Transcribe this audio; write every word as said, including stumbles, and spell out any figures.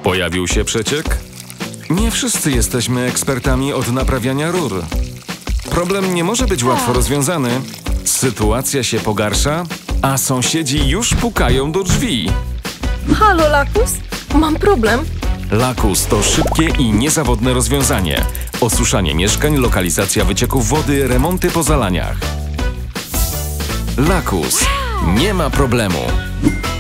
Pojawił się przeciek? Nie wszyscy jesteśmy ekspertami od naprawiania rur. Problem nie może być łatwo rozwiązany. Sytuacja się pogarsza, a sąsiedzi już pukają do drzwi. Halo, Lakus? Mam problem. Lakus to szybkie i niezawodne rozwiązanie. Osuszanie mieszkań, lokalizacja wycieków wody, remonty po zalaniach. Lakus. Nie ma problemu.